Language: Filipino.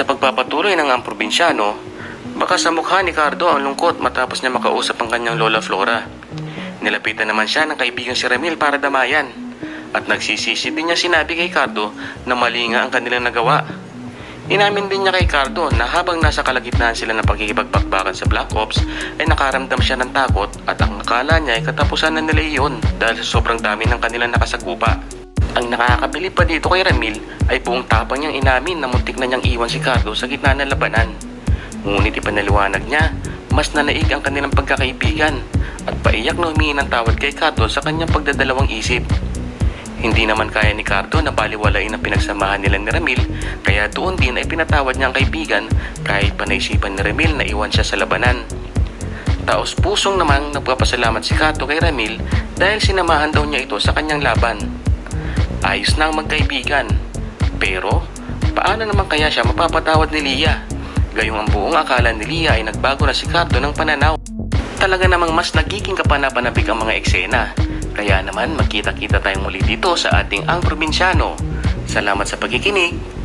Sa pagpapatuloy ng ang probinsyano, baka sa mukha ni Cardo ang lungkot matapos niya makausap ang kanyang Lola Flora. Nilapitan naman siya ng kaibigang si Ramil para damayan, at nagsisisi din niya sinabi kay Cardo na mali nga ang kanilang nagawa. Inamin din niya kay Cardo na habang nasa kalagitnaan sila ng pagkikipagpakbakan sa Black Ops ay nakaramdam siya ng takot at ang akala niya ay katapusan na nila iyon dahil sa sobrang dami ng kanilang nakasakupa. Ang nakakabilib pa dito kay Ramil ay buong tapang niyang inamin na muntik na niyang iwan si Cardo sa gitna ng labanan. Ngunit ipinaliwanag niya, mas nanaig ang kanilang pagkakaibigan at paiyak na humingi ng tawad kay Cardo sa kanyang pagdadalawang isip. Hindi naman kaya ni Cardo na baliwalain ang pinagsamahan nila ni Ramil, kaya doon din ay pinatawad niya ang kaibigan kahit pa naisipan ni Ramil na iwan siya sa labanan. Taos pusong namang nagpapasalamat si Cardo kay Ramil dahil sinamahan daw niya ito sa kanyang laban. Ayos na ang magkaibigan, pero paano naman kaya siya mapapatawad ni Lia? Gayong ang buong akala ni Lia ay nagbago na si Cardo ng pananaw. Talaga namang mas nagiging kapanapanabik ang mga eksena. Kaya naman magkita-kita tayong muli dito sa ating Ang Probinsyano. Salamat sa pagkikinig.